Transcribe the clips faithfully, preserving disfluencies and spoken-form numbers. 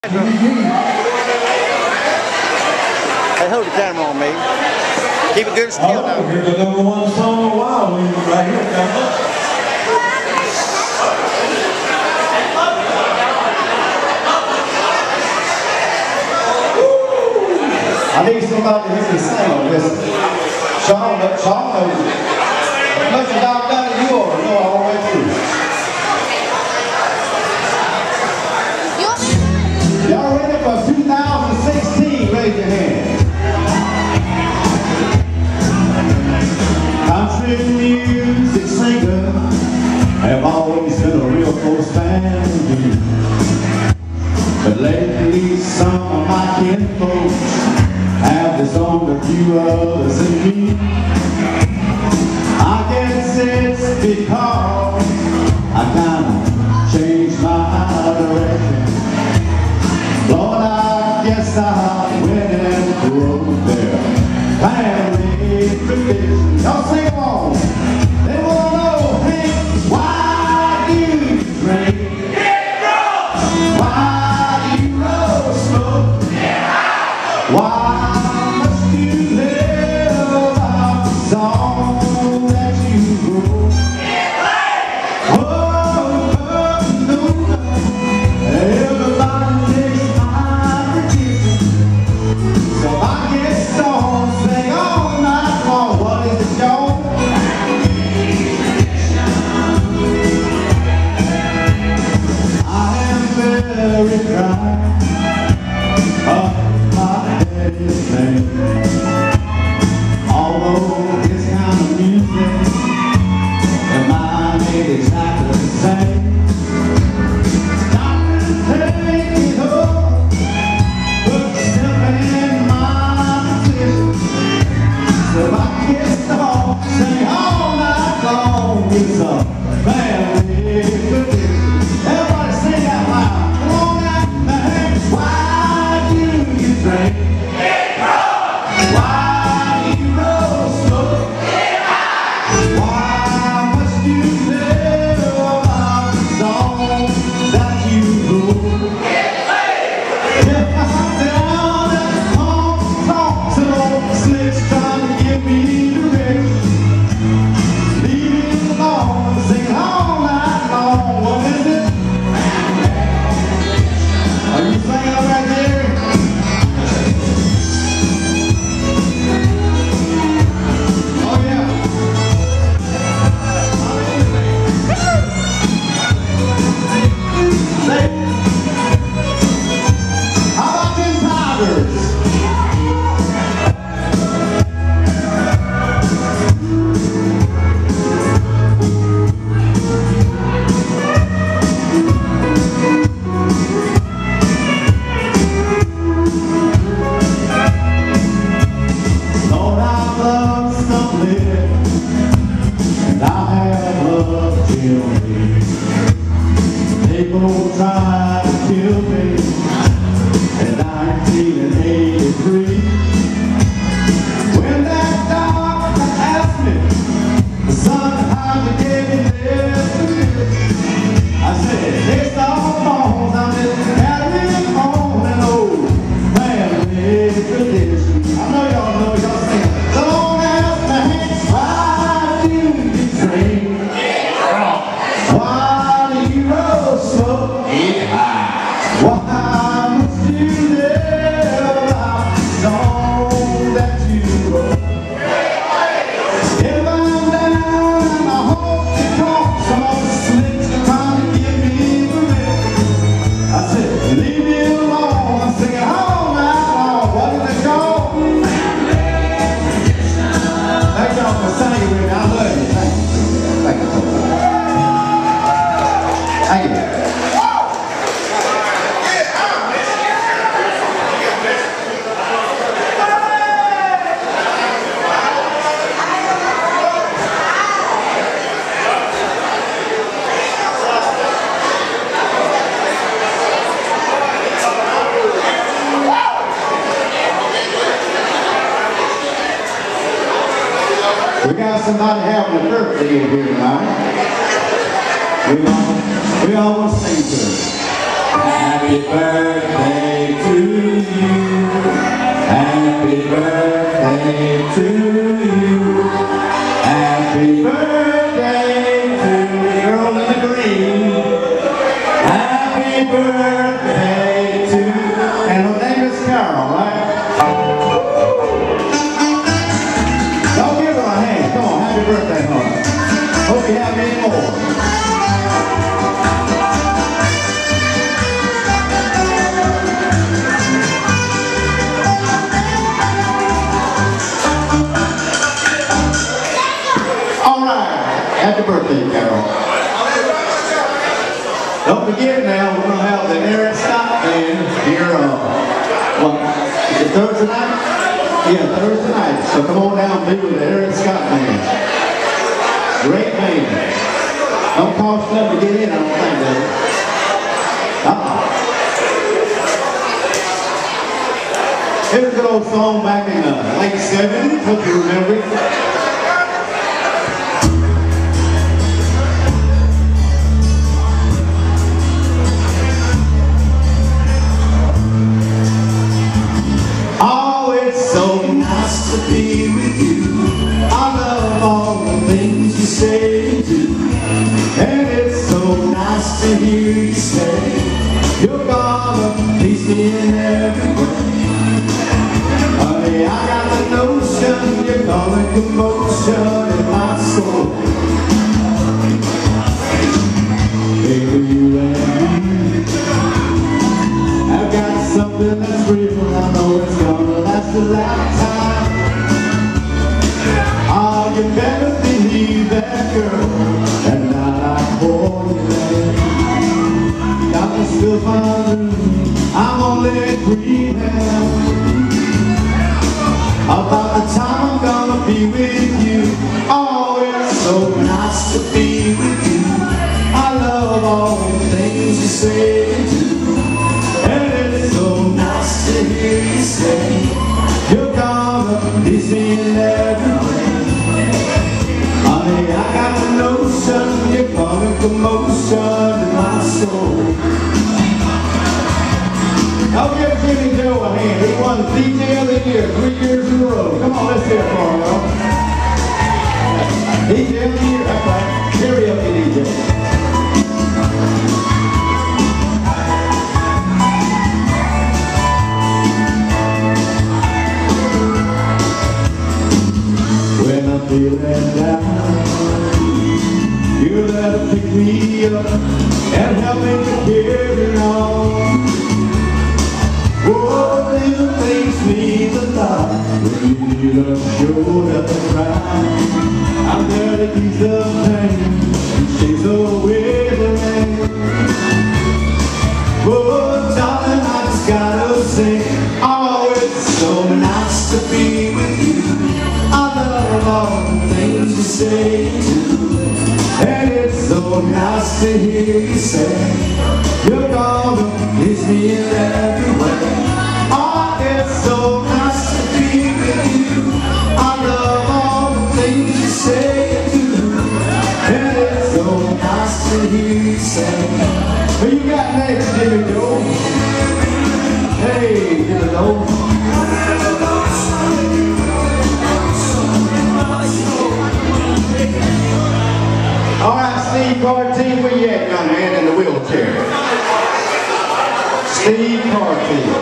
Hey, hold the camera on me. Keep it good and still now. Oh, here's the number one song in a while. We right here, coming up. I need somebody to hear me sing on this. Sean, Sean knows it. As much as I've done it, you ought to know all the way through. Y'all ready for two thousand sixteen? Raise your hand. Country music singer have always been a real close fan to me. But lately some of my kinfolks have disowned a few others in me. I guess it's because I kind of changed my direction. Lord, I guess I went and broke their family tradition. Y'all sing along. They want to know, hey, why do you drink? Get drunk! Why do you roll smoke? Get high! Why must you live out the song that you wrote? Get laid! Oh, oh, no, no. Everybody takes my tradition. So I get stoned, sing all night long. What is it, y'all? I am very proud of my daddy's name. Although this kind of music and mine ain't exactly the same. Doctors take me home, put the step in my position. So I kiss the home, sing all night long. It's a family tradition. Everybody sing out loud. Come on now, man. Why do you drink? Get drunk. Why do you roll smoke? Get high. Why must you live out the song that you wrote? Get laid. If I'm down at the honky tonk, some old slick's trying to give me direction. Leave me alone, sing all night long. What is it? Are you singing right there? Oh yeah. Say, how about them Tigers? Lord, I love some living, and I have loved children. They both try to kill me in nineteen eighty-three. When that doctor asked me, son, how you getting this? I said, it's all bones, I'm just carrying on an old family tradition. I know y'all know, y'all sing. Don't ask me, why do you drink? Get drunk. Why do you roll smoke? Get high. Why must you live out the song that you wrote? If I'm down and I hope to talk, some of the slicks trying to give me the rip. I said, leave me alone. I'm singing all night long. What is it called? Thank y'all for singing with me. I love you. Thank you. Thank you. Thank you. We got somebody having a birthday in here tonight. We all, we all want to sing to her. Happy birthday to you. Happy birthday to you. Happy birthday to the girl in the green. Happy birthday to, and her name is Carol, right? Don't give her a hand. Come on, happy birthday, honey. Hope you have many more. Happy birthday, Carol. Don't forget now, we're going to have the Eric Scott Band here, uh, what, is it Thursday night? Yeah, Thursday night. So come on down and be with the Eric Scott Band. Great band. Don't cost nothing to get in, I don't think, does it? Uh-uh. Here's a good old song back in the late seventies, hope you remember it. To be with you, I love all the things you say and do, and it's so nice to hear you say you're gonna please me in every way. Honey, I got the notion you're causing commotion in my soul. Baby, you and me, I've got something that's real, I know it's gonna last a lifetime. Oh, you better believe that, girl, and I for you, man. Got me still fine, I'm only dreaming about the time I'm gonna be with you. Oh, it's so nice to be with you. I love all the things you say and do, and it's so nice to hear you say you're gonna please me in every way. Honey, I got the notion you're causing commotion in my soul. I'll give Jimmy Joe a hand. He won the D J of the Year three years in a row. Come on, let's hear it for him, y'all. D J of the Year, that's right. Cheery up, you D J. When I'm feeling down, you're there to pick me up and help me to carry on. Oh, it makes me the thought when you need a shoulder to cry. I'm there to ease the pain and chase away the rain. Oh, darling, I just gotta say, oh, it's so nice to be with you. I love all the things you say and do, and it's so nice to hear you say you're gonna please me in every way. Oh, it's so nice to be with you. I love all the things you say and do, and it's so nice to hear you say. Who you got next, Jimmy Joe? Hey, Jimmy Joe. All right, Steve Cartier, where you at, young man, in the wheelchair? Steve Cartier.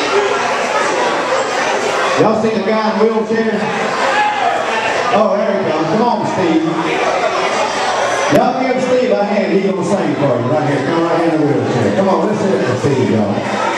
Y'all see the guy in the wheelchair? Oh, there he comes. Come on, Steve. Y'all give Steve a hand. He's gonna sing for you right here. Come right in the wheelchair. Come on, let's hear it for Steve, y'all.